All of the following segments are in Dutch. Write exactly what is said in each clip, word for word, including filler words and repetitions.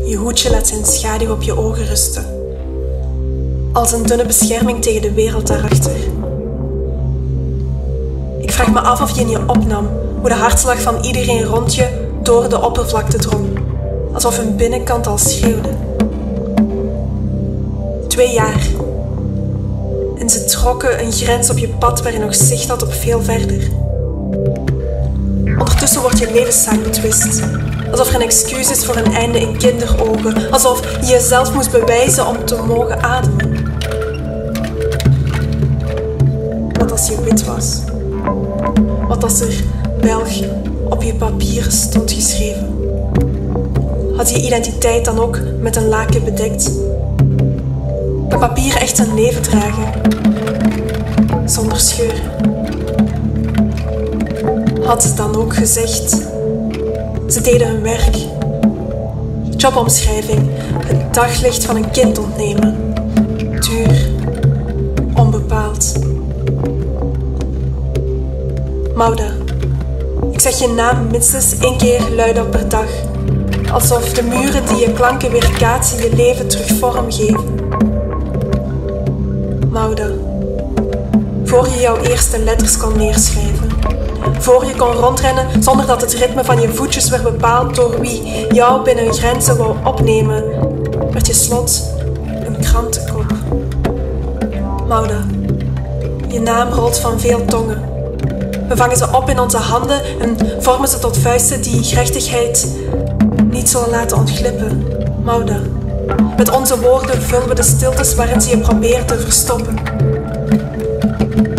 Je hoedje laat zijn schaduw op je ogen rusten. Als een dunne bescherming tegen de wereld daarachter. Ik vraag me af of je in je opnam hoe de hartslag van iedereen rond je door de oppervlakte drong. Alsof hun binnenkant al schreeuwde. Twee jaar. En ze trokken een grens op je pad waar je nog zicht had op veel verder. Ondertussen wordt je levenszaak betwist. Alsof er een excuus is voor een einde in kinderogen. Alsof je jezelf moest bewijzen om te mogen ademen. Wat als je wit was? Wat als er Belg op je papieren stond geschreven? Had je identiteit dan ook met een laken bedekt? Dat papier echt een leven dragen, zonder scheuren. Had ze dan ook gezegd, ze deden hun werk. Jobomschrijving, het daglicht van een kind ontnemen. Duur, onbepaald. Mauda, ik zeg je naam minstens één keer luidop per dag. Alsof de muren die je klanken weerkaatsen je leven terug vorm geven. Mauda, voor je jouw eerste letters kon neerschrijven. Voor je kon rondrennen zonder dat het ritme van je voetjes werd bepaald door wie jou binnen grenzen wou opnemen, werd je slot een krantenkop. Mauda, je naam rolt van veel tongen. We vangen ze op in onze handen en vormen ze tot vuisten die gerechtigheid niet zullen laten ontglippen. Mauda, met onze woorden vullen we de stiltes waarin ze je proberen te verstoppen.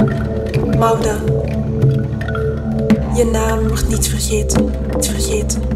Mauda, je naam wordt niet vergeten, niet vergeten.